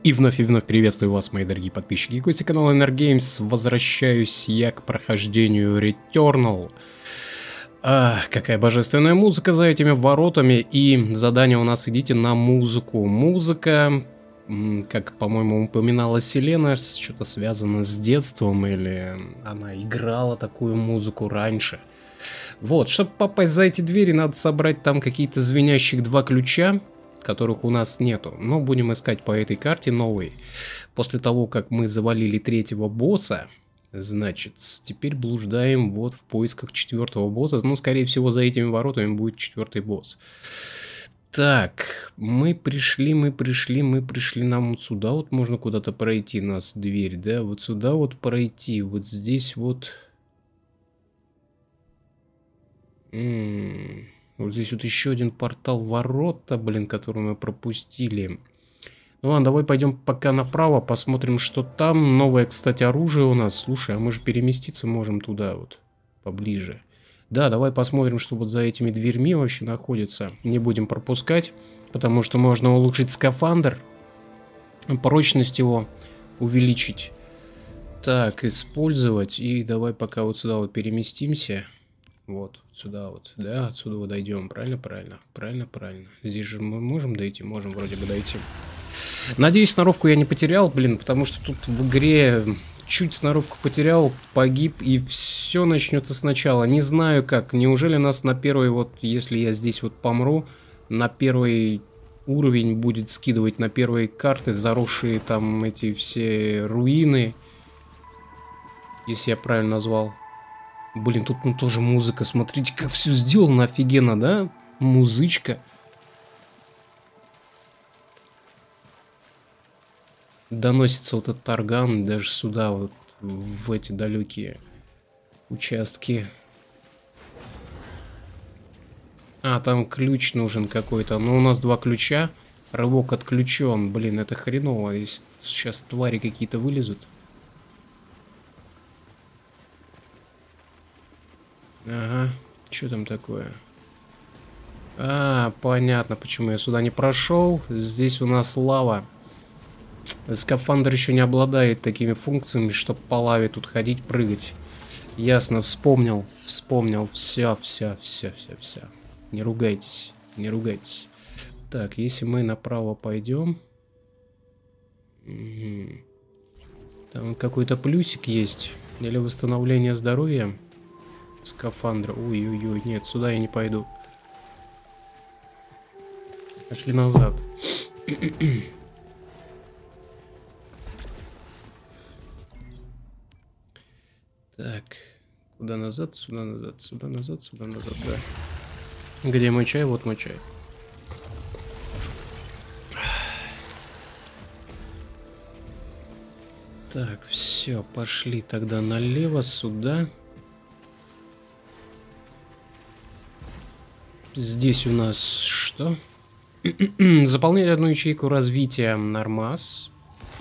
И вновь приветствую вас, мои дорогие подписчики и гости канала Energames. Возвращаюсь я к прохождению Returnal. Какая божественная музыка за этими воротами. И задание у нас: идите на музыку. Музыка, как, по-моему, упоминала Селена, что-то связано с детством, или она играла такую музыку раньше. Вот, чтобы попасть за эти двери, надо собрать там какие-то звенящих 2 ключа, которых у нас нету. Но будем искать по этой карте новые. После того, как мы завалили 3-го босса, значит, теперь блуждаем вот в поисках 4-го босса. Ну, скорее всего, за этими воротами будет 4-й босс. Так, мы пришли, нам вот сюда вот можно куда-то пройти, нас дверь, да? Вот сюда вот пройти, вот здесь вот... Вот здесь вот еще один портал ворота, блин, который мы пропустили. Ну ладно, давай пойдем пока направо, посмотрим, что там. Новое, кстати, оружие у нас. Слушай, а мы же переместиться можем туда вот, поближе. Да, давай посмотрим, что вот за этими дверьми вообще находится. Не будем пропускать, потому что можно улучшить скафандр. Прочность его увеличить. Так, использовать. И давай пока вот сюда вот переместимся. Вот, сюда вот, да, отсюда вот дойдем, правильно. Здесь же мы можем дойти, можем вроде бы дойти. Надеюсь, сноровку я не потерял, блин, потому что тут в игре чуть сноровку потерял, погиб, и все начнется сначала. Не знаю как, неужели нас на первый, вот, если я здесь вот помру, на первый уровень будет скидывать на первые карты, заросшие там эти все руины, если я правильно назвал. Блин, тут ну тоже музыка. Смотрите, как все сделано офигенно, да? Музычка. Доносится вот этот орган даже сюда, вот в эти далекие участки. А, там ключ нужен какой-то. Но у нас 2 ключа. Рывок отключен. Блин, это хреново. Если сейчас твари какие-то вылезут. Ага, что там такое? А, понятно, почему я сюда не прошел. Здесь у нас лава. Скафандр еще не обладает такими функциями, чтобы по лаве тут ходить, прыгать. Ясно, вспомнил. Все. Не ругайтесь. Так, если мы направо пойдем... Там какой-то плюсик есть. Или восстановление здоровья. Скафандра. Ой-ой-ой, нет, сюда я не пойду. Пошли назад. Так, куда назад? Сюда назад, да. Где мой чай? Вот мой чай. Так, все, пошли тогда налево, сюда. Здесь у нас что? Заполнять 1 ячейку развития нормас.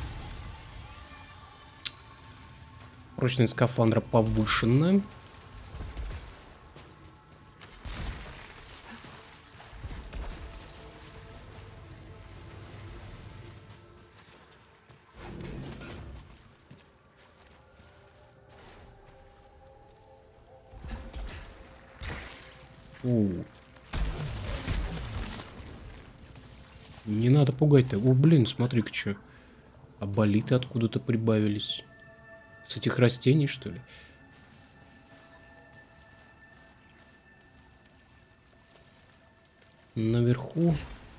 Прочность скафандра повышена. Не надо пугать-то. О, блин, смотри-ка, что. А болиты откуда-то прибавились. С этих растений, что ли? Наверху.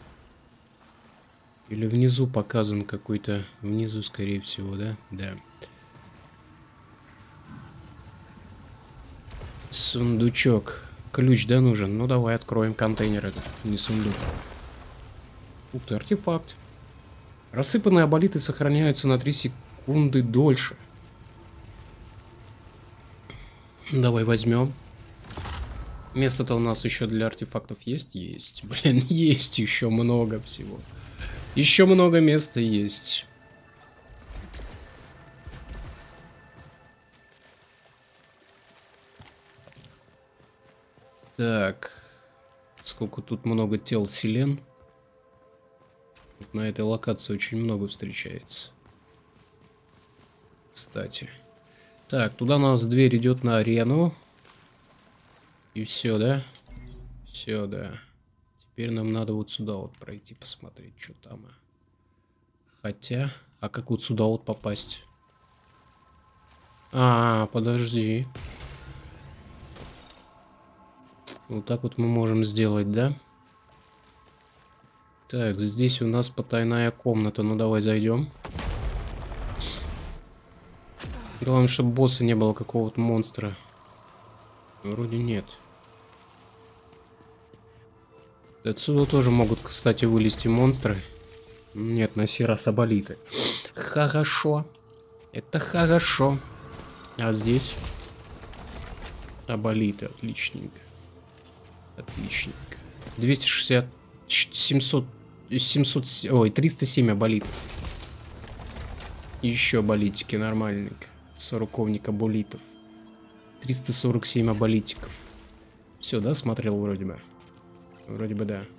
Или внизу показан какой-то... Внизу, скорее всего, да? Да. Сундучок. Ключ, да, нужен? Ну, давай откроем контейнер этот. Не сундук. Ух ты, артефакт. Рассыпанные аболиты сохраняются на 3 секунды дольше. Давай возьмем. Место-то у нас еще для артефактов есть? Есть. Блин, есть еще много всего. Еще много места есть. Так. Сколько тут много тел Селен. На этой локации очень много встречается. Кстати. Так, туда у нас дверь идет на арену. И все, да? Все, да. Теперь нам надо вот сюда вот пройти, посмотреть, что там. Хотя, а как вот сюда вот попасть? Подожди. Вот так вот мы можем сделать, да? Так, здесь у нас потайная комната. Ну, давай зайдем. Главное, чтобы босса не было, какого-то монстра. Вроде нет. Отсюда тоже могут, кстати, вылезти монстры. Нет, на сей раз аболиты. Хорошо. Это хорошо. А здесь? Аболиты. Отличненько. Отличненько. 260... 700... 700... Ой, 307 аболитов. Еще аболитики нормальненько. 40-ник аболитов. 347 аболитиков. Все, да, смотрел вроде бы? Вроде бы да.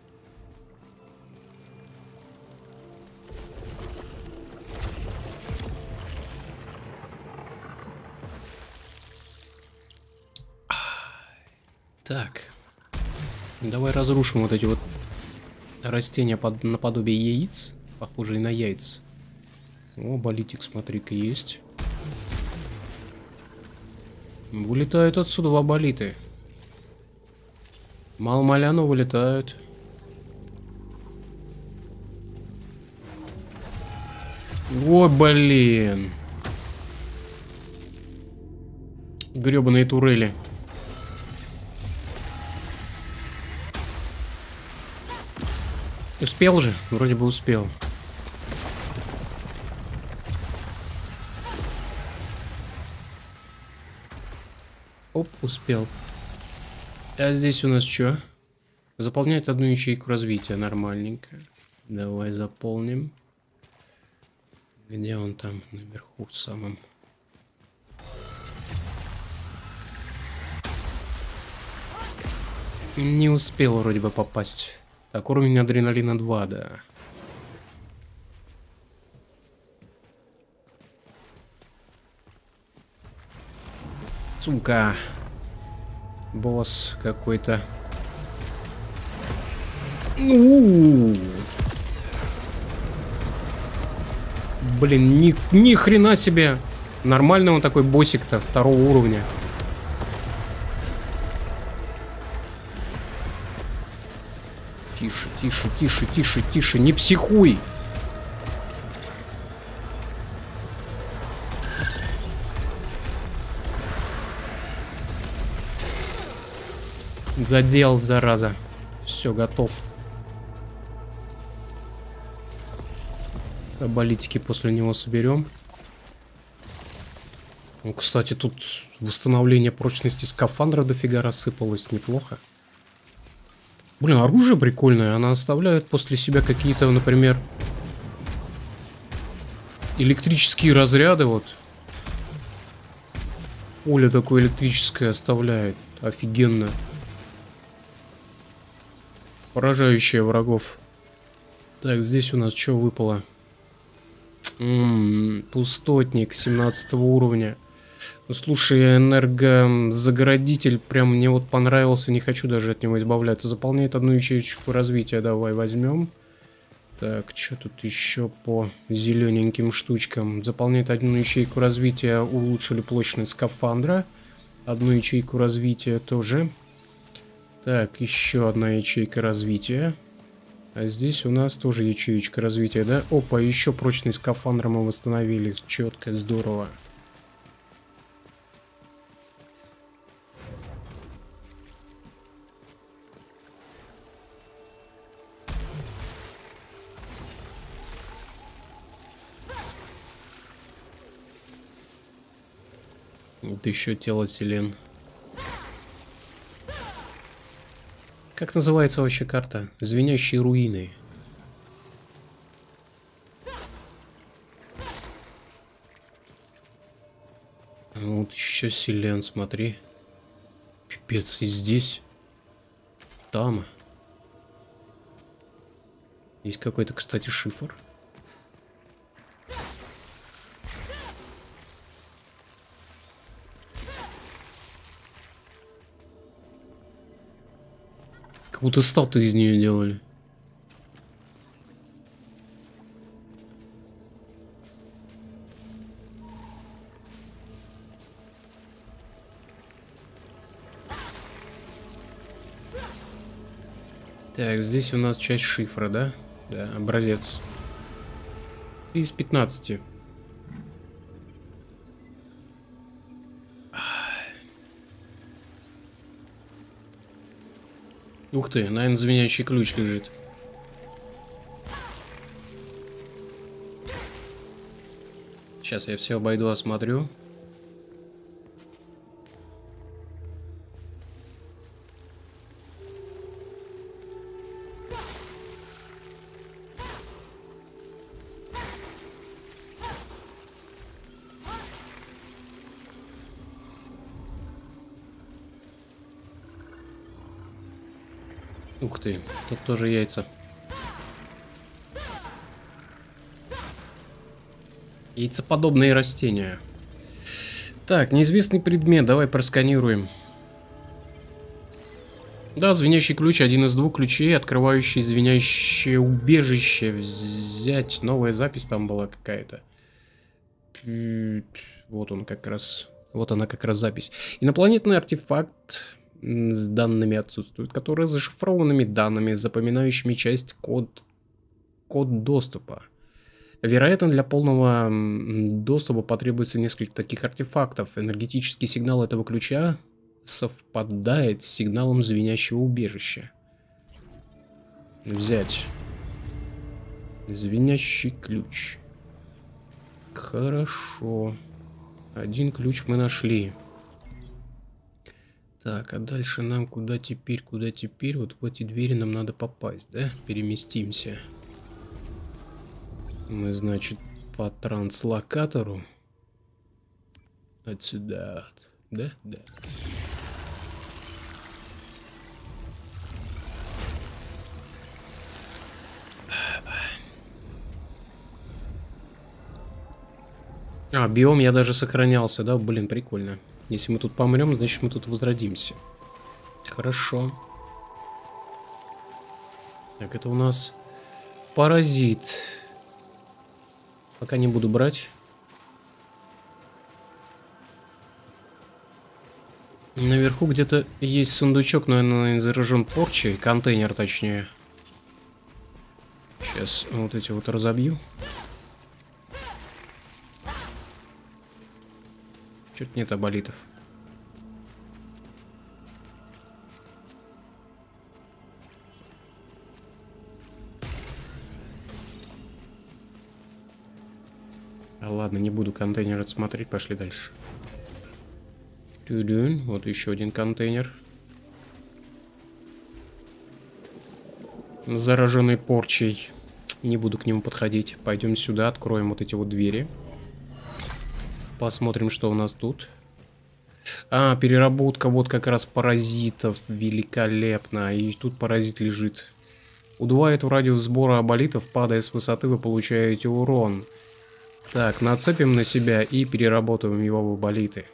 Так. Давай разрушим вот эти вот растения наподобие яиц. Похожие на яйца. О, болитик, смотри-ка, есть. Вылетают отсюда ваболиты. Мал-маляну вылетают. О, блин. Гребаные турели. Успел же? Вроде бы успел. Оп, успел. А здесь у нас что? Заполняет одну ячейку развития. Нормальненько. Давай заполним. Где он там? Наверху в самом. Не успел вроде бы попасть. Так, уровень адреналина 2, да. Сука. Босс какой-то. Блин, ни хрена себе. Нормальный он такой боссик-то второго уровня. Тише, тише, тише, тише, тише, не психуй. Задел, зараза. Все, готов. Аболитики после него соберем. Ну, кстати, тут восстановление прочности скафандра дофига рассыпалось. Неплохо. Блин, оружие прикольное. Она оставляет после себя какие-то, например, электрические разряды. Вот. Поле такое электрическое оставляет. Офигенно. Поражающее врагов. Так, здесь у нас что выпало? Пустотник 17 уровня. Ну, слушай, энергозаградитель прям мне вот понравился. Не хочу даже от него избавляться. Заполняет одну ячейку развития. Давай возьмем. Так, что тут еще по зелененьким штучкам? Заполняет одну ячейку развития. Улучшили прочность скафандра. Одну ячейку развития тоже. Так, еще одна ячейка развития. А здесь у нас тоже ячеечка развития, да? Опа, еще прочность скафандра мы восстановили. Четко, здорово. Вот еще тело селен. Как называется вообще карта? Звенящие руины. Вот еще селен, смотри. Пипец, и здесь. Там. Есть какой-то, кстати, шифр. Как будто статую из нее делали. Так, здесь у нас часть шифра, да? Да, образец. 3 из 15. Ух ты, наверное, звенящий ключ лежит. Сейчас я все обойду, осмотрю. Ух ты, тут тоже яйца. Яйцеподобные растения. Так, неизвестный предмет, давай просканируем. Да, звенящий ключ, один из двух ключей, открывающий звенящее убежище. Взять. Новая запись там была какая-то. Вот он как раз. Вот она как раз запись. Инопланетный артефакт с данными отсутствует, который зашифрованными данными, запоминающими код доступа. Вероятно, для полного доступа потребуется несколько таких артефактов. Энергетический сигнал этого ключа совпадает с сигналом звенящего убежища. Взять. Звенящий ключ. Хорошо. Один ключ мы нашли. Так, а дальше нам куда теперь? Куда теперь? Вот в эти двери нам надо попасть, да? Переместимся. Мы, значит, по транслокатору. Отсюда. Да? Да. А, биом я даже сохранялся, да? Блин, прикольно. Если мы тут помрем, значит мы тут возродимся. Хорошо. Так, это у нас паразит. Пока не буду брать. Наверху где-то есть сундучок, но он заражен порчей. Контейнер, точнее. Сейчас вот эти вот разобью. Чё-то нет аболитов. А ладно, не буду контейнер отсмотреть, пошли дальше. Вот еще один контейнер. Зараженный порчей. Не буду к нему подходить. Пойдем сюда, откроем вот эти вот двери. Посмотрим, что у нас тут. А, переработка вот как раз паразитов. Великолепно. И тут паразит лежит. Удваивает радиус сбора аболитов. Падая с высоты, вы получаете урон. Так, нацепим на себя и переработаем его в аболиты.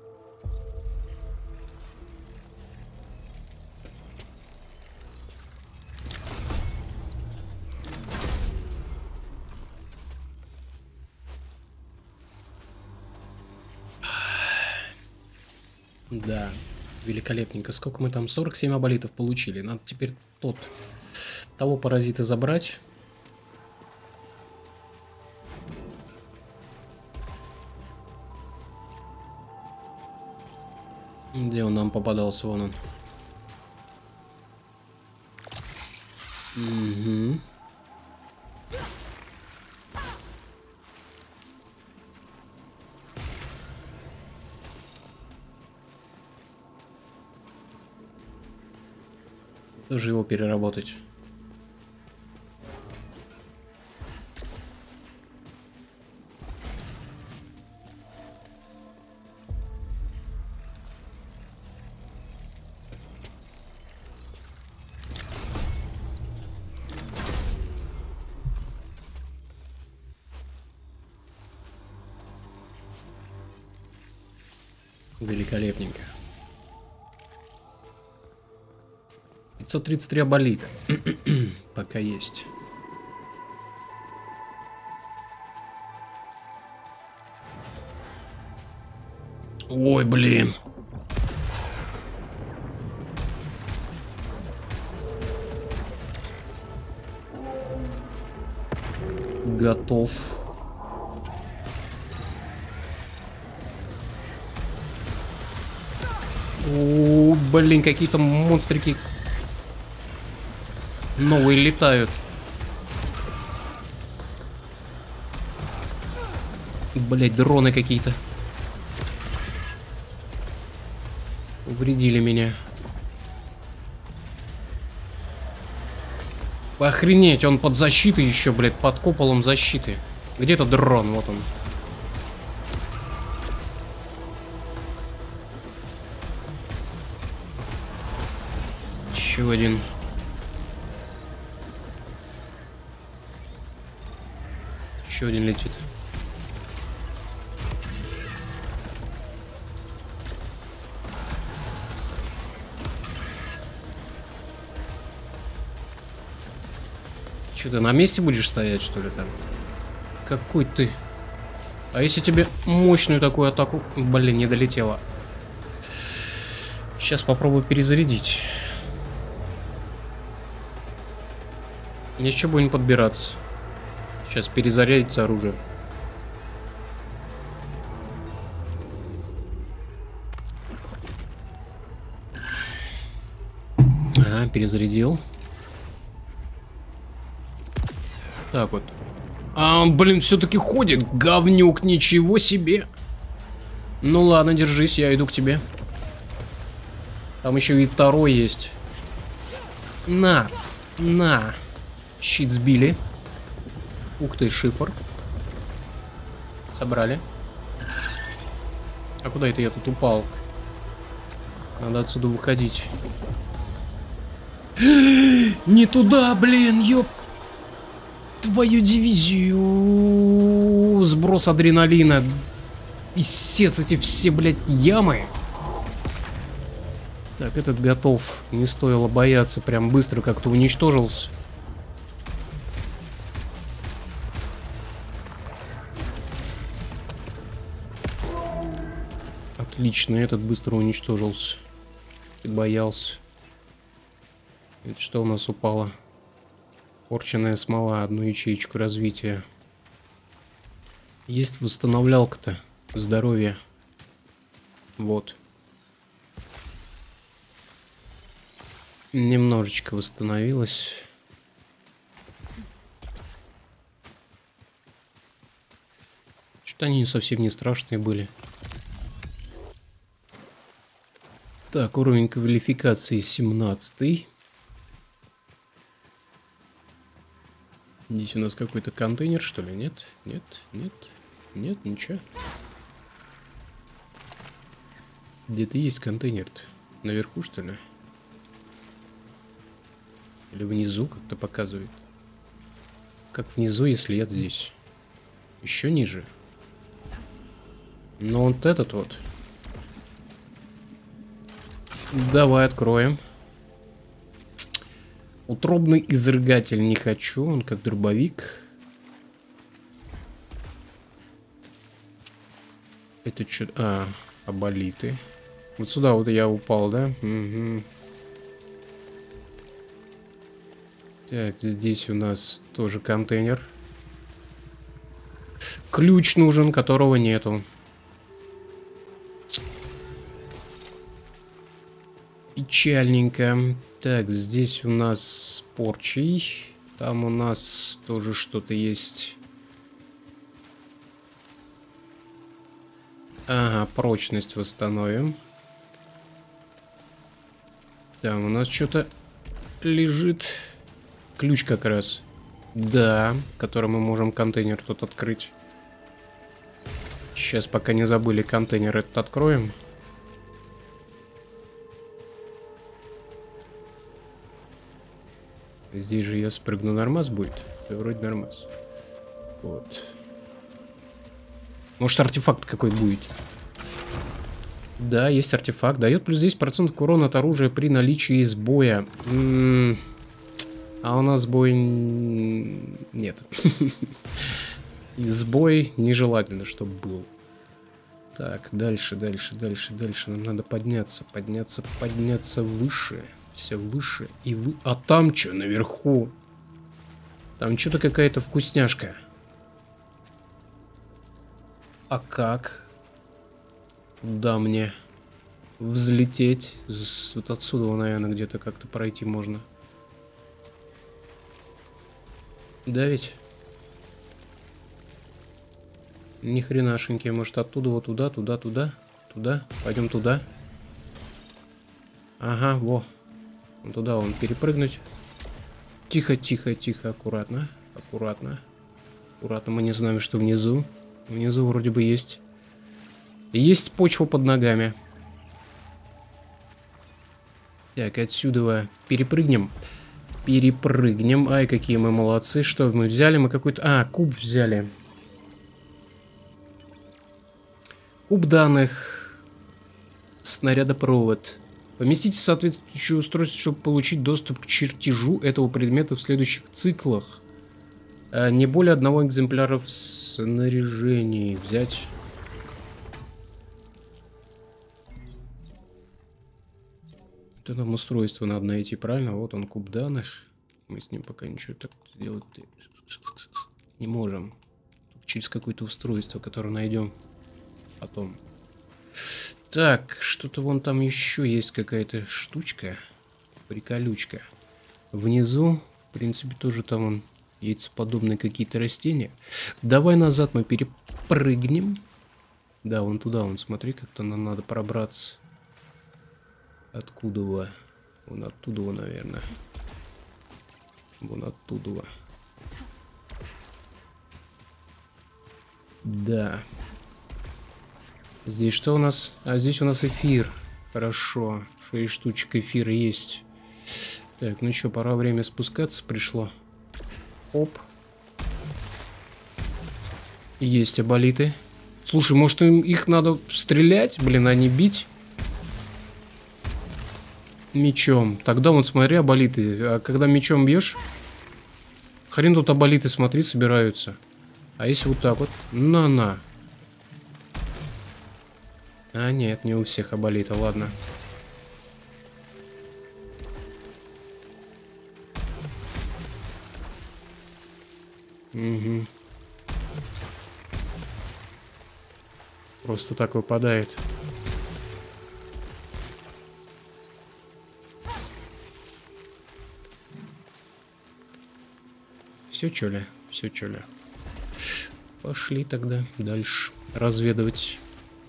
Да, великолепненько. Сколько мы там? 47 аболитов получили. Надо теперь того паразита забрать. Где он нам попадался? Вон он. Угу. Тоже его переработать. Великолепненько. 533 аболита. Пока есть. Ой, блин. Готов. О, блин, какие-то монстрики новые летают. Блять, дроны какие-то. Увредили меня. Охренеть, он под защитой еще, блядь, под куполом защиты. Где этот дрон? Вот он. Еще один. Еще один летит. Что, ты на месте будешь стоять, что ли, там? Какой ты? А если тебе мощную такую атаку... Блин, не долетела. Сейчас попробую перезарядить. Еще будем подбираться. Сейчас перезарядится оружие. Ага, перезарядил. Так вот. А, блин, все-таки ходит. Говнюк, ничего себе. Ну ладно, держись, я иду к тебе. Там еще и второй есть. На. Щит сбили. Ух ты, шифр. Собрали. А куда это я тут упал? Надо отсюда выходить. Не туда, блин, ёп. Твою дивизию. Сброс адреналина. Писец, эти все, блядь, ямы. Так, этот готов. Не стоило бояться. Прям быстро как-то уничтожился. Отлично, этот быстро уничтожился. Ты боялся. Это что у нас упало? Порченная смола, одну ячеечку развития. Есть восстановлялка-то. Здоровье. Вот. Немножечко восстановилось. Что-то они совсем не страшные были. Так, уровень квалификации 17. Здесь у нас какой-то контейнер, что ли? Нет, ничего. Где-то есть контейнер-то. Наверху, что ли? Или внизу как-то показывает. Как внизу, если я здесь? Еще ниже. Но вот этот вот. Давай откроем. Утробный изрыгатель не хочу, он как дробовик. Это что? А, аболиты. Вот сюда вот я упал, да? Угу. Так, здесь у нас тоже контейнер. Ключ нужен, которого нету. Печальненько. Так, здесь у нас порчей. Там у нас тоже что-то есть. Ага, прочность восстановим. Там у нас что-то лежит. Ключ как раз. Да, который мы можем контейнер тут открыть. Сейчас, пока не забыли, контейнер этот откроем. Здесь же я спрыгну, нормас будет? Да, вроде нормас. Вот. Может, артефакт какой будет? Да, есть артефакт. Дает плюс 10% к урону от оружия при наличии сбоя. А у нас сбой... Нет. И сбой нежелательно, чтобы был. Так, дальше. Нам надо подняться. Подняться выше. Все выше и вы... А там что наверху? Там что-то какая-то вкусняшка. А как? Да, мне взлететь. Вот отсюда, наверное, где-то как-то пройти можно. Да ведь? Ни хренашеньки. Может, оттуда вот туда. Туда. Пойдем туда. Ага, во. Вон туда вон перепрыгнуть. Тихо, аккуратно. Аккуратно, мы не знаем, что внизу. Внизу вроде бы есть. Есть почва под ногами. Так, отсюда перепрыгнем. Ай, какие мы молодцы. Что мы взяли? Мы какой-то... А, куб взяли. Куб данных. Снарядопровод. Поместите соответствующее устройство, чтобы получить доступ к чертежу этого предмета в следующих циклах. Не более одного экземпляра в снаряжении. Взять. Это нам устройство надо найти, правильно? Вот он, куб данных. Мы с ним пока ничего так сделать не можем. Через какое-то устройство, которое найдем потом. Так, что-то вон там еще есть какая-то штучка. Приколючка. Внизу, в принципе, тоже там вон яйцеподобные какие-то растения. Давай назад мы перепрыгнем. Да, вон туда, вон, смотри, как-то нам надо пробраться. Откуда вы? Вон оттуда, наверное. Вон оттуда. Да. Здесь что у нас? А здесь у нас эфир. Хорошо. 6 штучек эфира есть. Так, ну что, пора время спускаться пришло. Оп. Есть аболиты. Слушай, может их надо стрелять, блин, а не бить? Мечом. Тогда вот смотри, аболиты. А когда мечом бьешь, хрен тут аболиты, смотри, собираются. А если вот так вот? На-на. А нет, не у всех аболита, ладно. Угу. Просто так выпадает. Все, чё ли? Все, чё ли? Пошли тогда дальше разведывать.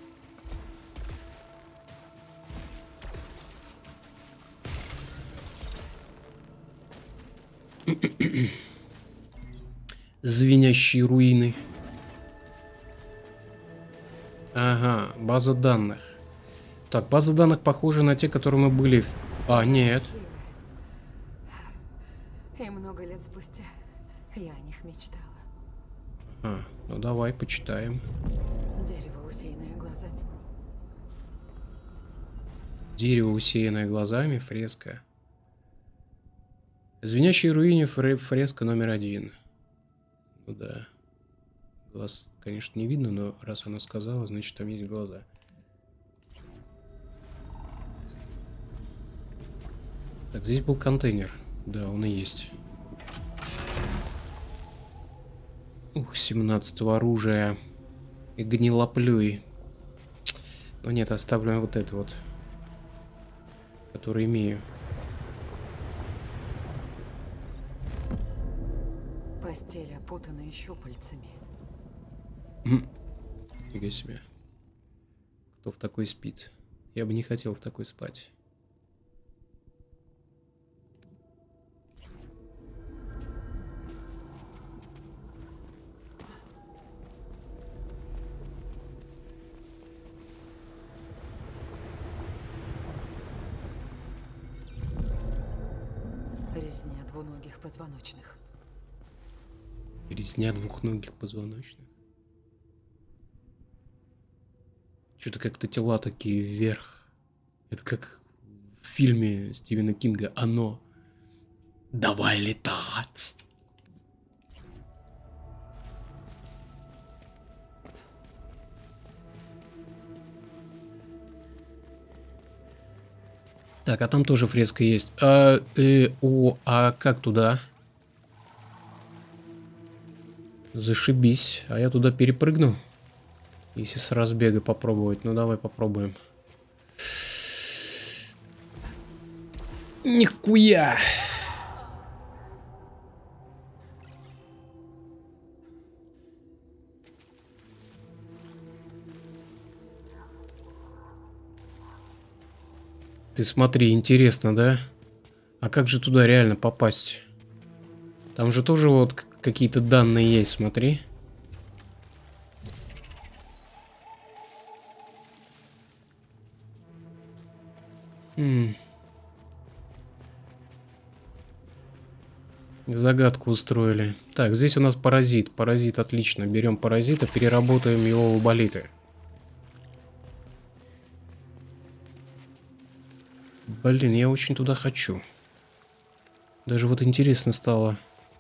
Звенящие руины. Ага, база данных. Так, база данных похожа на те, которые мы были. А, нет. И много лет спустя я о них мечтала. А, ну давай, почитаем. Дерево, усеянное глазами. Дерево, усеянное глазами, фреска. Звенящие руины, фреска номер 1. Ну да. Глаз, конечно, не видно, но раз она сказала, значит, там есть глаза. Так, здесь был контейнер. Да, он и есть. Ух, 17-го оружия. И гнилоплюй. Но нет, оставлю вот это вот. Который имею. Постель опутана щупальцами. Фига себе. Кто в такой спит? Я бы не хотел в такой спать. Резня двуногих позвоночных. Резня двухногих позвоночных. Что-то как-то тела такие вверх. Это как в фильме Стивена Кинга «Оно». Давай летать. Так, а там тоже фреска есть. А как туда? Зашибись. А я туда перепрыгну? Если с разбега попробовать. Ну, давай попробуем. Нихуя! Ты смотри, интересно, да? А как же туда реально попасть? Там же тоже вот какие-то данные есть, смотри. Загадку устроили. Так, здесь у нас паразит. Паразит, отлично. Берем паразита, переработаем его в болиты. Блин, я очень туда хочу. Даже вот интересно стало.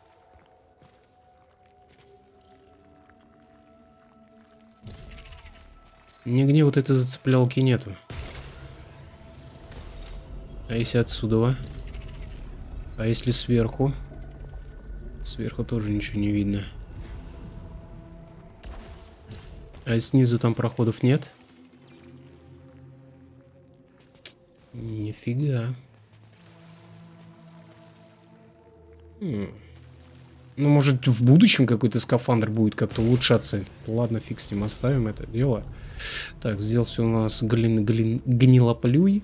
Нигде вот этой зацеплялки нету. А если отсюда? А если сверху? Сверху тоже ничего не видно. А снизу там проходов нет? Нифига. Ну, может, в будущем какой-то скафандр будет как-то улучшаться. Ладно, фиг с ним, оставим это дело. Так, сделался у нас гнилоплюй.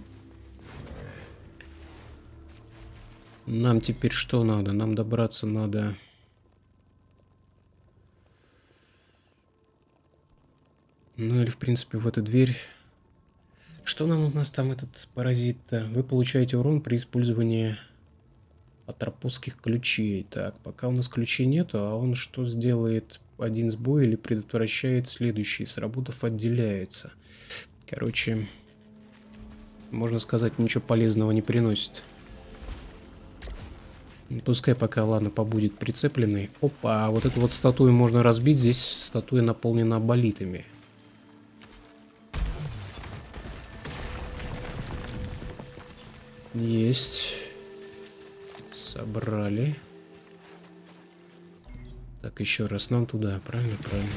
Нам теперь что надо? Нам добраться надо... Ну или, в принципе, в эту дверь. Что нам у нас там этот паразит-то? Вы получаете урон при использовании атропосских ключей. Так, пока у нас ключей нету, а он что сделает? Один сбой или предотвращает следующий? Сработав, отделяется. Короче, можно сказать, ничего полезного не приносит. Пускай пока, ладно, побудет прицепленный. Опа, вот эту вот статую можно разбить. Здесь статуя наполнена болитами. Есть. Собрали. Так, еще раз нам туда. Правильно, правильно.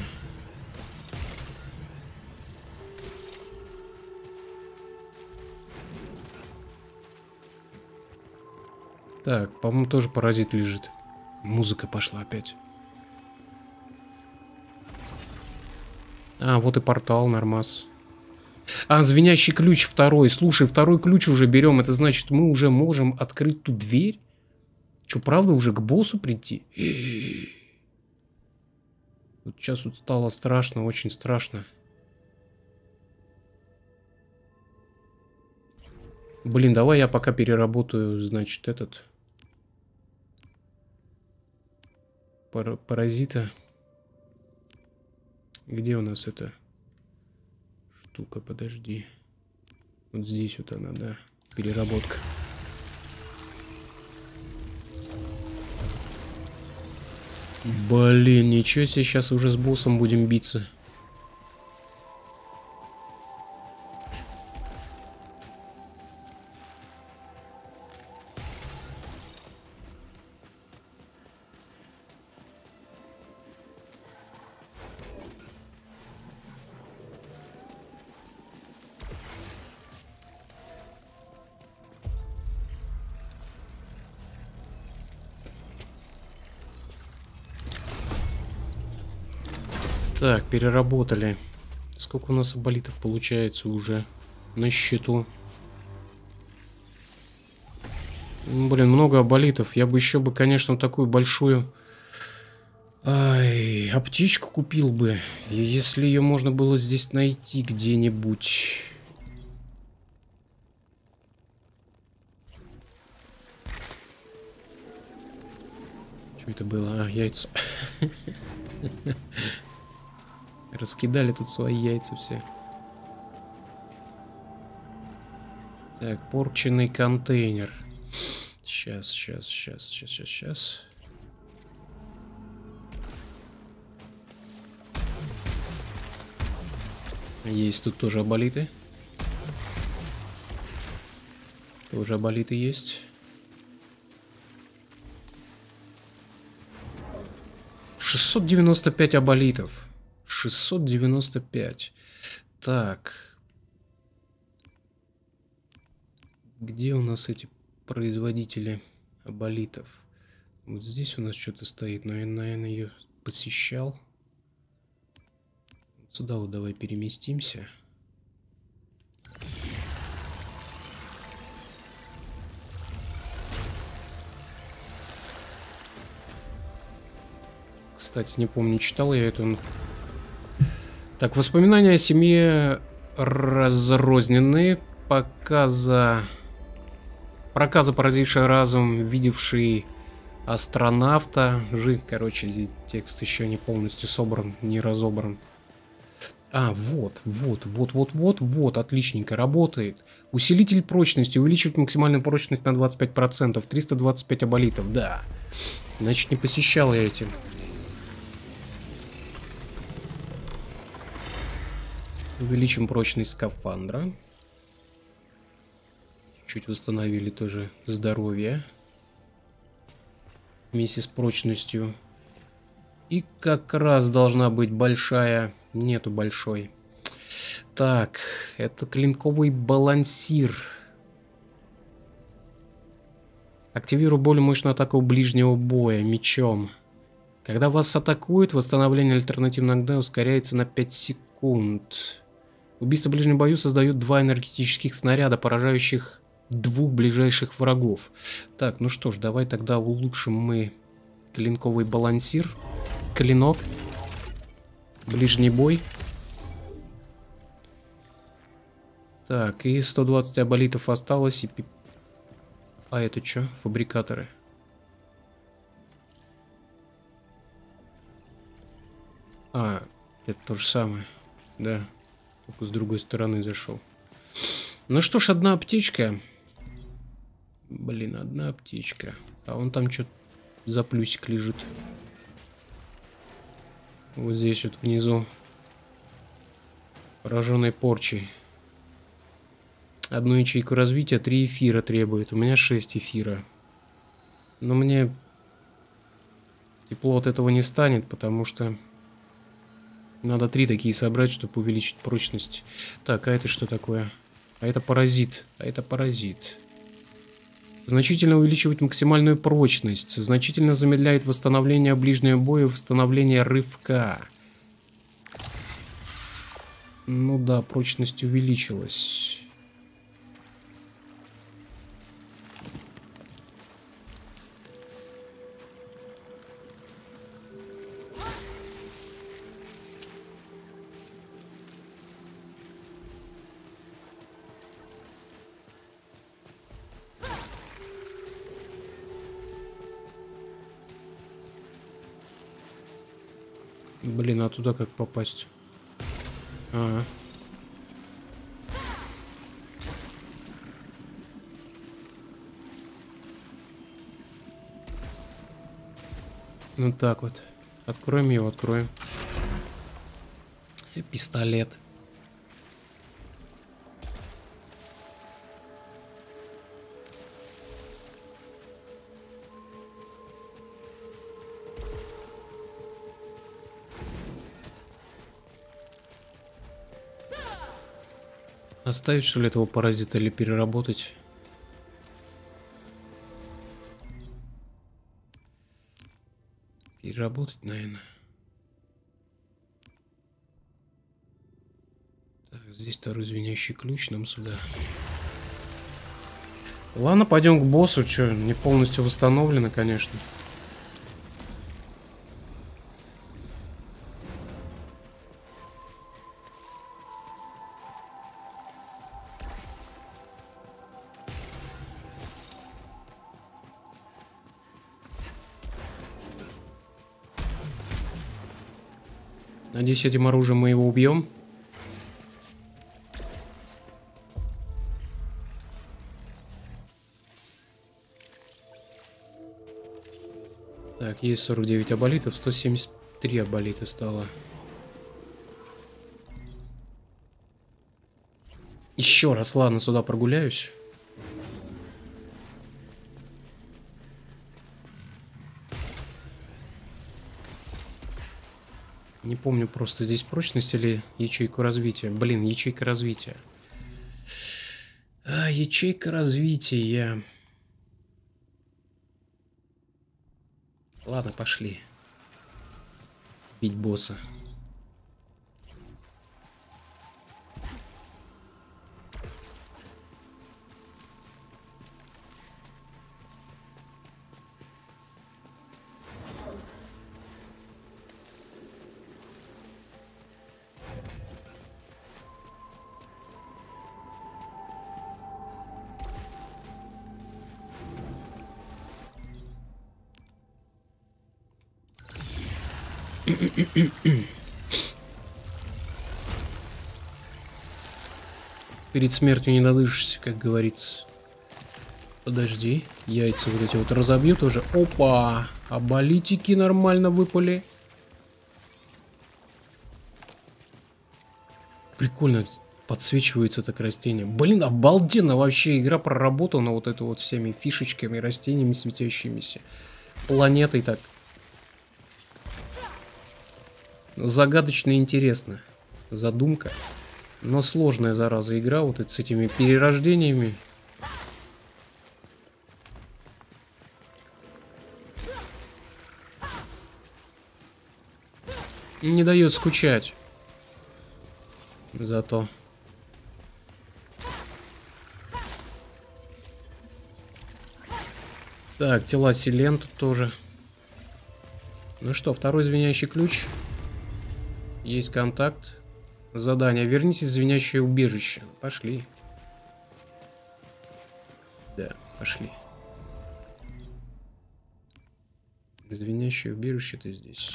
Так, по-моему, тоже паразит лежит. Музыка пошла опять. А, вот и портал, нормас. А, звенящий ключ второй. Слушай, второй ключ уже берем. Это значит, мы уже можем открыть ту дверь? Что, правда, уже к боссу прийти? Вот сейчас вот стало страшно, очень страшно. Блин, давай я пока переработаю, значит, этот... Паразита. Где у нас эта штука? Подожди. Вот здесь вот она, да. Переработка. Блин, ничего себе, сейчас уже с боссом будем биться. Так, переработали. Сколько у нас болитов получается уже на счету? Блин, много болитов. Я бы еще бы, конечно, такую большую... Ай, аптечку купил бы. Если ее можно было здесь найти где-нибудь. Что это было? А, яйца. Раскидали тут свои яйца все. Так, порченный контейнер. Сейчас. Есть тут тоже аболиты. Тоже аболиты есть. 695 аболитов. 695. Так. Где у нас эти производители аболитов? Вот здесь у нас что-то стоит, но я, наверное, ее посещал. Сюда вот давай переместимся. Кстати, не помню, читал я это. Так, воспоминания о семье разрознены. Проказа, поразившая разум, видевший астронавта. Жизнь, короче, текст еще не полностью собран, не разобран. А, вот, отличненько, работает. Усилитель прочности, увеличивает максимальную прочность на 25%, 325 аболитов, да. Значит, не посещал я эти. Увеличим прочность скафандра. Чуть восстановили тоже здоровье. Вместе с прочностью. И как раз должна быть большая... Нету большой. Так, это клинковый балансир. Активирую более мощную атаку ближнего боя мечом. Когда вас атакуют, восстановление альтернативного огня ускоряется на 5 секунд. Убийство в ближнем бою создает 2 энергетических снаряда, поражающих 2 ближайших врагов. Так, ну что ж, давай тогда улучшим мы клинковый балансир. Клинок. Ближний бой. Так, и 120 аболитов осталось. И... А это что? Фабрикаторы. А, это то же самое. Да. Только с другой стороны зашел. Ну что ж, одна аптечка. Блин, одна аптечка. А вон там что-то за плюсик лежит. Вот здесь вот внизу. Пораженной порчей. Одну ячейку развития, 3 эфира требует. У меня 6 эфира. Но мне тепло от этого не станет, потому что надо 3 такие собрать, чтобы увеличить прочность. Так, а это что такое? А это паразит. Значительно увеличивает максимальную прочность. Значительно замедляет восстановление ближнего боя и восстановление рывка. Ну да, прочность увеличилась. Блин, а туда как попасть? Ага. Ну так вот. Откроем его, откроем. Пистолет. Оставить, что ли, этого паразита или переработать? Переработать, наверное. Так, здесь второй звенящий ключ, нам сюда. Ладно, пойдем к боссу. Что, не полностью восстановлено, конечно. Надеюсь, этим оружием мы его убьем. Так, есть 49 аболитов, 173 аболита стало. Еще раз, ладно, сюда прогуляюсь. Не помню просто здесь прочность или ячейку развития. Блин, ячейка развития. Ячейка развития. Ладно, пошли. Бить босса. Перед смертью не надышишься, как говорится. Подожди, яйца вот эти вот разобью тоже. Опа! Аболитики нормально выпали. Прикольно подсвечивается так растение. Блин, обалденно вообще игра проработана вот это вот всеми фишечками, растениями светящимися. Планетой так. Загадочно интересно. Задумка. Но сложная, зараза, игра вот с этими перерождениями. Не дает скучать. Зато. Так, тела Селен тут тоже. Ну что, второй звенящий ключ. Есть контакт. Задание. Вернитесь в звенящее убежище. Пошли. Да, пошли. Звенящее убежище-то здесь.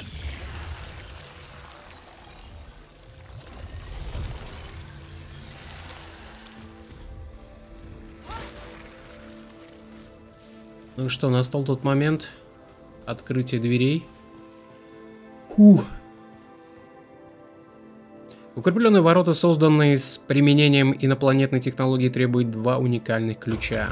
Ну что, настал тот момент открытия дверей. Фух. Укрепленные ворота, созданные с применением инопланетной технологии, требуют 2 уникальных ключа.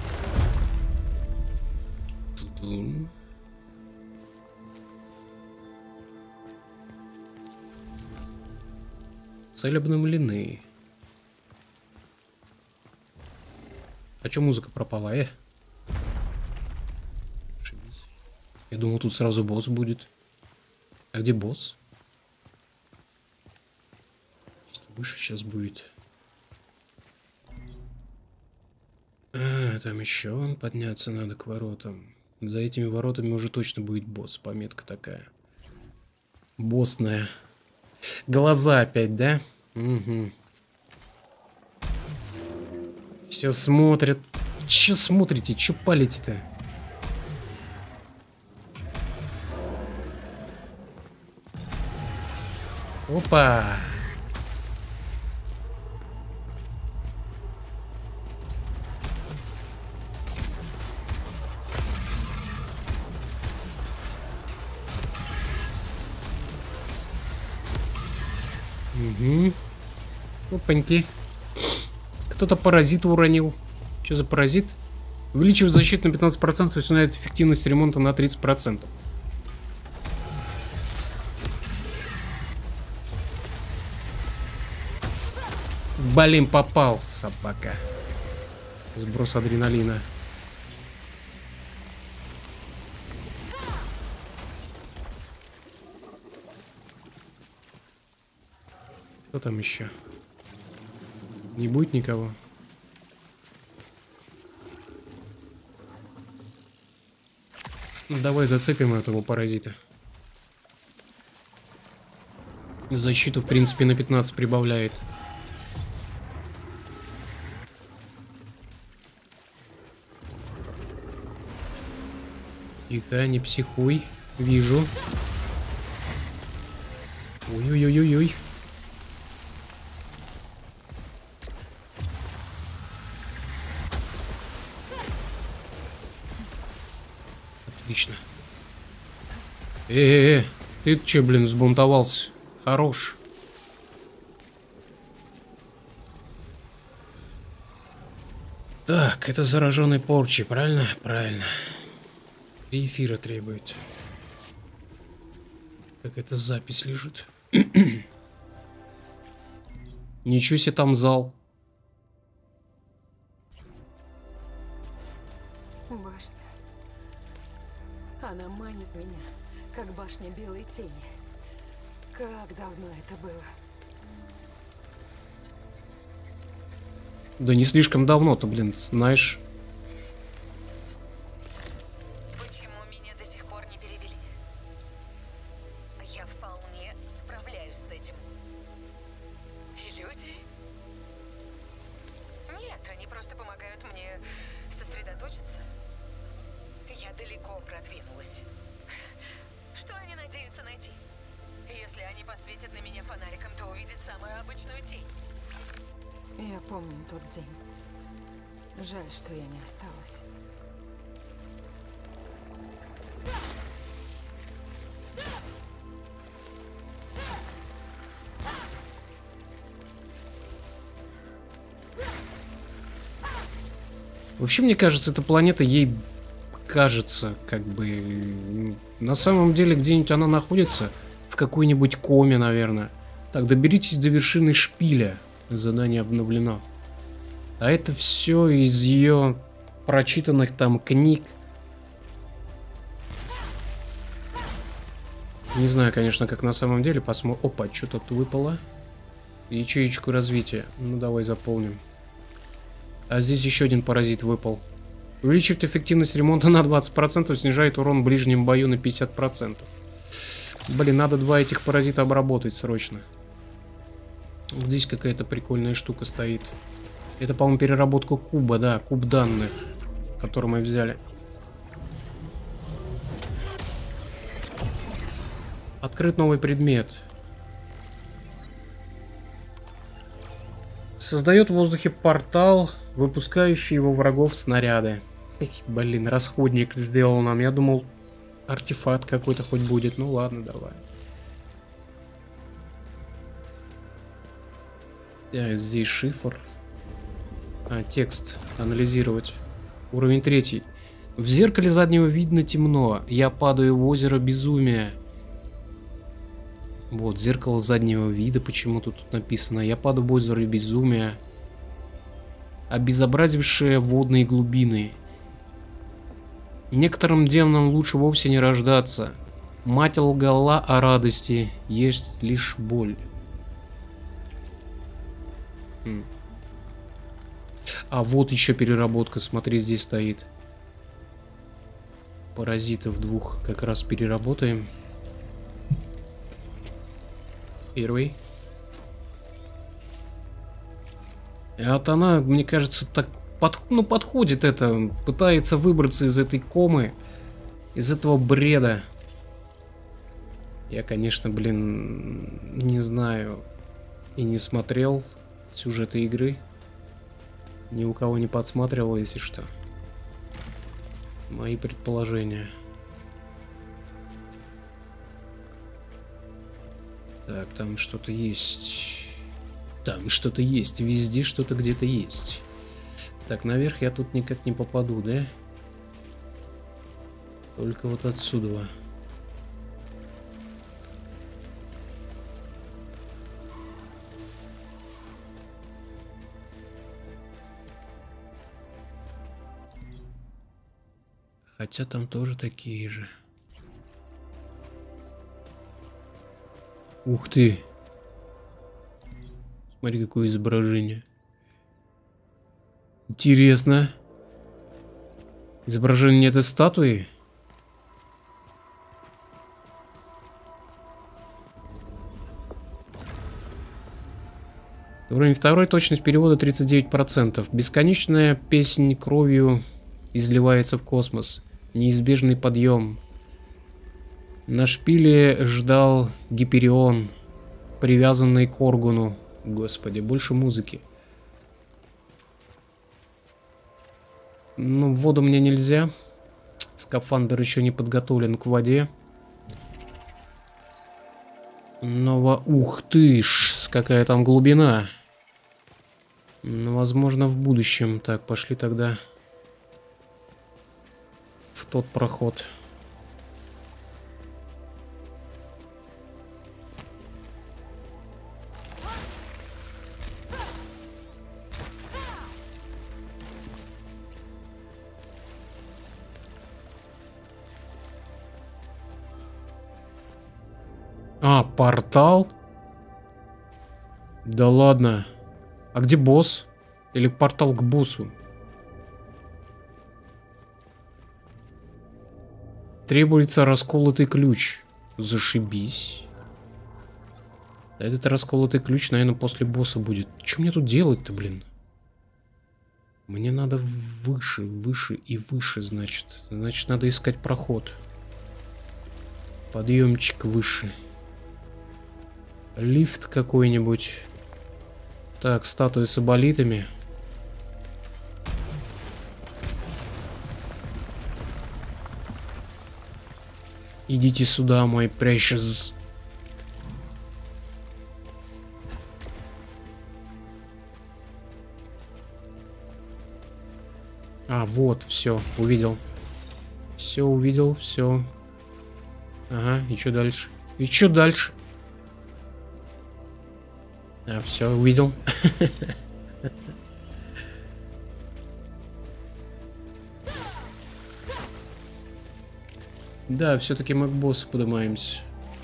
Цель обновлены. А чё музыка пропала, Я думал, тут сразу босс будет. А где босс? Выше сейчас будет. Там еще вон подняться надо к воротам. За этими воротами уже точно будет босс. Пометка такая. Боссная. Глаза опять, да? Угу. Все смотрят. Че смотрите? Че палите-то? Опа! Угу. Опаньки. Кто-то паразита уронил. Что за паразит? Увеличивает защиту на 15% и снижает эффективность ремонта на 30%. Блин, попал, собака. Сброс адреналина. Кто там еще? Не будет никого. Ну, давай зацепим этого паразита. Защиту, в принципе, на 15 прибавляет. Тихо, не психуй. Вижу. Ой-ой-ой-ой-ой. Отлично. Ты че, блин, взбунтовался? Хорош. Так, это зараженный порчи, правильно? Правильно. 3 эфира требует. Как эта запись лежит. Ничего себе там зал. Башня. Она манит меня, как башня белой тени. Как давно это было? Да не слишком давно-то, блин, знаешь. Почему меня до сих пор не перевели? Я вполне справляюсь с этим. Иллюзии? Нет, они просто помогают мне сосредоточиться. Я далеко продвинулась. Что они надеются найти? Если они посветят на меня фонариком, то увидят самую обычную тень. Я помню тот день. Жаль, что я не осталась. Вообще, мне кажется, эта планета ей кажется, как бы... На самом деле, где-нибудь она находится, в какой-нибудь коме, наверное. Так, доберитесь до вершины шпиля. Задание обновлено. А это все из ее прочитанных там книг. Не знаю, конечно, как на самом деле. Посмотрим. Опа, что тут выпало. Ячеечку развития. Ну, давай заполним. А здесь еще один паразит выпал. Увеличивает эффективность ремонта на 20%, снижает урон в ближнем бою на 50%. Блин, надо 2 этих паразита обработать срочно. Здесь какая-то прикольная штука стоит. Это, по-моему, переработка куба, да, куб данных, который мы взяли. Открыт новый предмет. Создает в воздухе портал, выпускающий его врагов снаряды. Эх, блин, расходник сделал нам. Я думал, артефакт какой-то хоть будет. Ну ладно, давай. Так, здесь шифр. А, текст. Анализировать. Уровень 3. В зеркале заднего видно темно. Я падаю в озеро безумия. Вот, зеркало заднего вида почему-то тут написано. Я падаю в озеро безумия, обезобразившее водные глубины. Некоторым демонам лучше вовсе не рождаться. Мать лгала о радости, есть лишь боль. А вот еще переработка, смотри, здесь стоит. Паразитов 2 как раз переработаем. Первый. И вот она, мне кажется, так подходит это. Пытается выбраться из этой комы. Из этого бреда. Я, конечно, блин, не знаю. И не смотрел сюжеты игры. Ни у кого не подсматривал, если что. Мои предположения. Так, там что-то есть. Там что-то есть. Везде что-то где-то есть. Так, наверх я тут никак не попаду, да? Только вот отсюда. Хотя там тоже такие же. Ух ты! Смотри, какое изображение. Интересно. Изображение этой статуи? Уровень 2, точность перевода 39%. Бесконечная песнь кровью изливается в космос. Неизбежный подъем. На шпиле ждал Гиперион, привязанный к органу. Господи, больше музыки. Ну, в воду мне нельзя. Скафандр еще не подготовлен к воде. Ух ты ж, какая там глубина. Ну, возможно, в будущем. Так, пошли тогда в тот проход. А, портал? Да ладно. А где босс? Или портал к боссу? Требуется расколотый ключ. Зашибись. Этот расколотый ключ, наверное, после босса будет. Что мне тут делать-то, блин? Мне надо выше, выше и выше, значит. Значит, надо искать проход. Подъемчик выше. Лифт какой-нибудь. Так, статуи с аболитами. Идите сюда, мой precious. А, вот, все, увидел. Все увидел, все. Ага, и что дальше? И что дальше? А, все, увидел. Да, все-таки мы к боссу поднимаемся.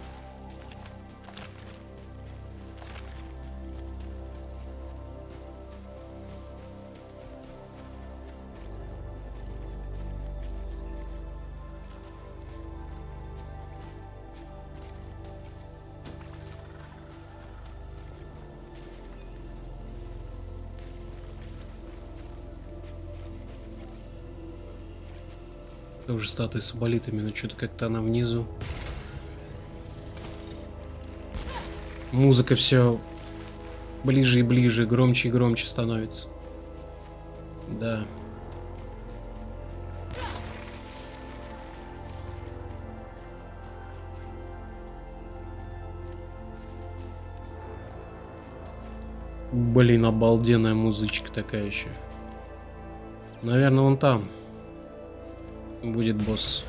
Тоже статуи с аболитами, но что-то как-то она внизу. Музыка все ближе и ближе, громче и громче становится. Да. Блин, обалденная музычка такая еще. Наверное, вон там будет босс.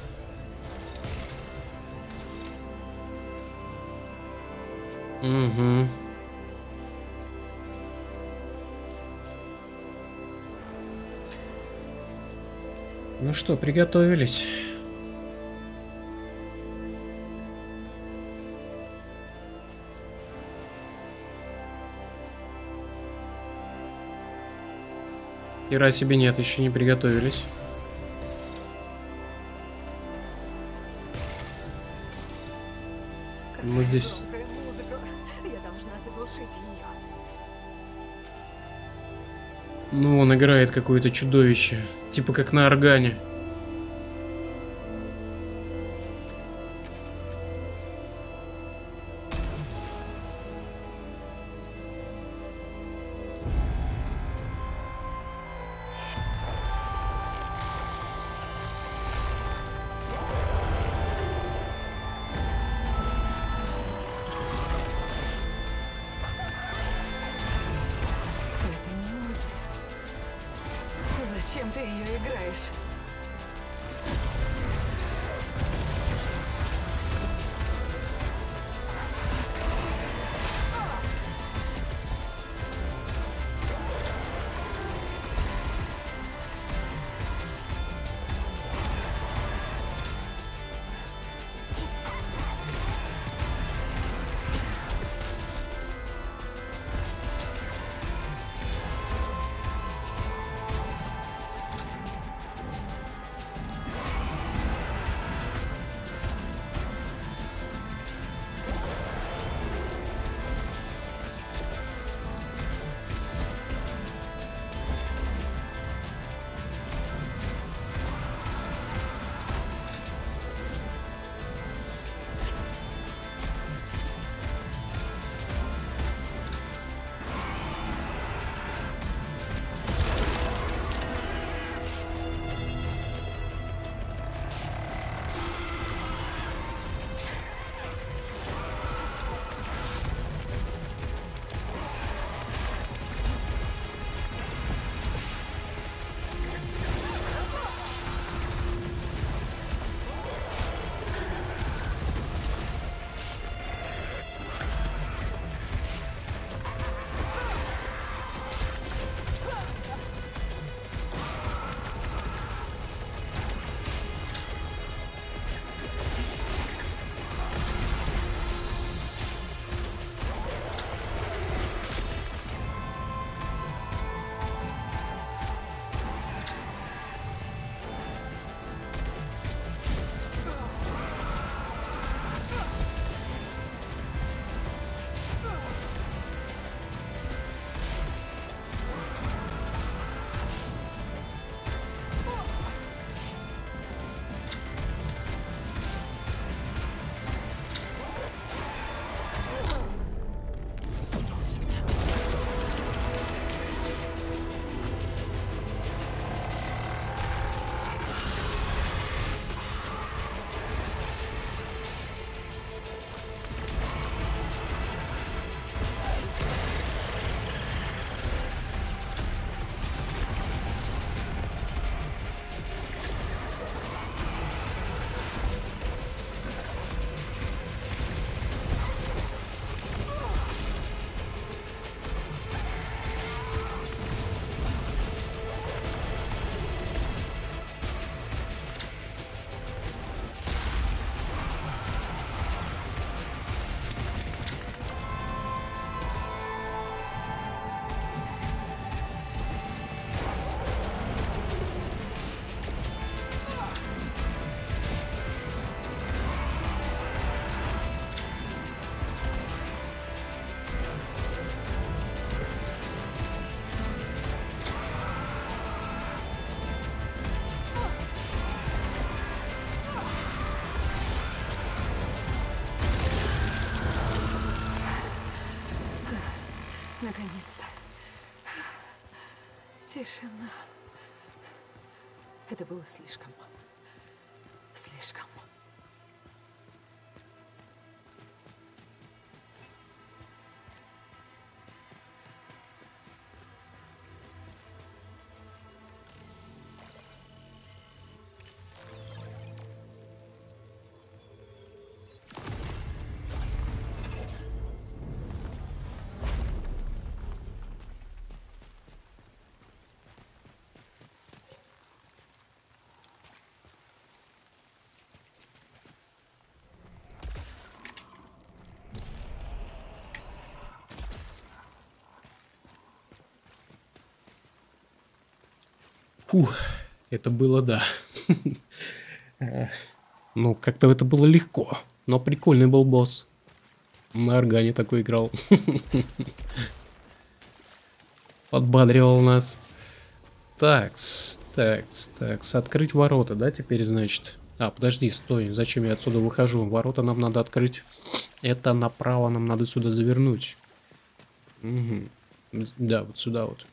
Угу. Ну что, приготовились? Хера себе нет, еще не приготовились. Мы здесь. Я должна заглушить ее. Ну, он играет какое-то чудовище. Типа как на органе. Это мелодия. Зачем ты ее играешь? Тишина. Это было слишком. Слишком. Фух, это было, да. Ну, как-то это было легко. Но прикольный был босс. На органе такой играл. Подбадривал нас. Такс. Открыть ворота, да, теперь, значит? А, подожди, стой. Зачем я отсюда выхожу? Ворота нам надо открыть. Это направо нам надо сюда завернуть. Угу. Да, вот сюда вот.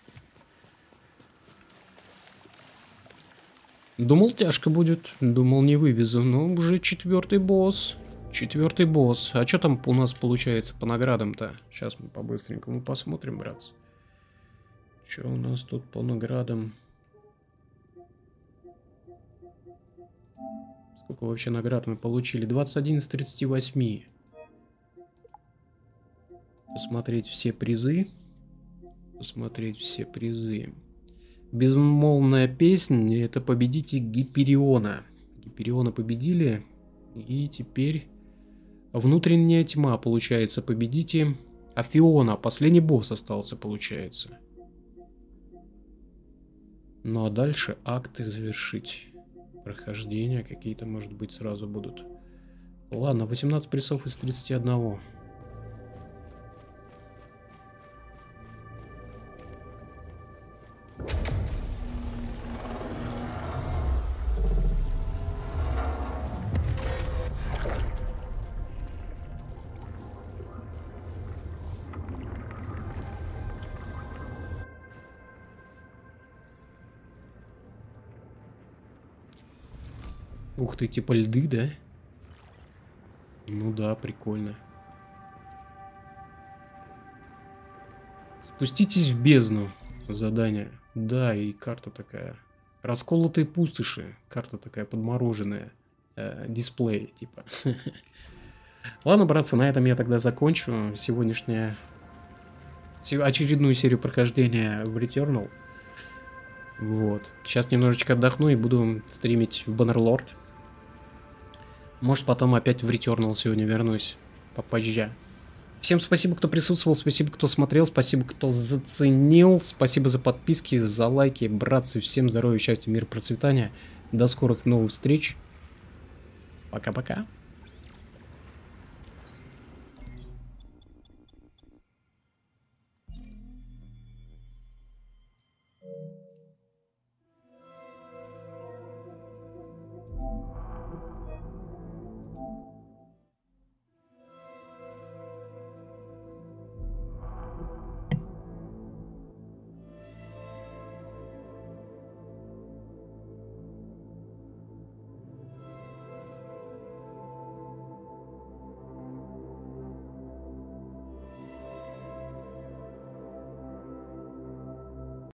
Думал, тяжко будет. Думал, не вывезу. Но уже 4-й босс. 4-й босс. А что там у нас получается по наградам-то? Сейчас мы по-быстренькому посмотрим, братцы. Что у нас тут по наградам? Сколько вообще наград мы получили? 21 из 38. Посмотреть все призы. Безмолвная песня — это победите Гипериона. Гипериона победили. И теперь внутренняя тьма, получается, победите Афиона. Последний босс остался, получается. Ну а дальше акты завершить. Прохождения какие-то, может быть, сразу будут. Ладно, 18 призов из 31. Ух ты, типа льды, да? Ну да, прикольно. Спуститесь в бездну. Задание. Да, и карта такая. Расколотые пустоши. Карта такая подмороженная. Дисплей, типа. Ладно, братцы, на этом я тогда закончу сегодняшнюю очередную серию прохождения в Returnal. Вот. Сейчас немножечко отдохну и буду стримить в Bannerlord. Может, потом опять в Returnal сегодня вернусь попозже. Всем спасибо, кто присутствовал, спасибо, кто смотрел, спасибо, кто заценил, спасибо за подписки, за лайки, братцы, всем здоровья, счастья, мира, процветания. До скорых новых встреч. Пока-пока.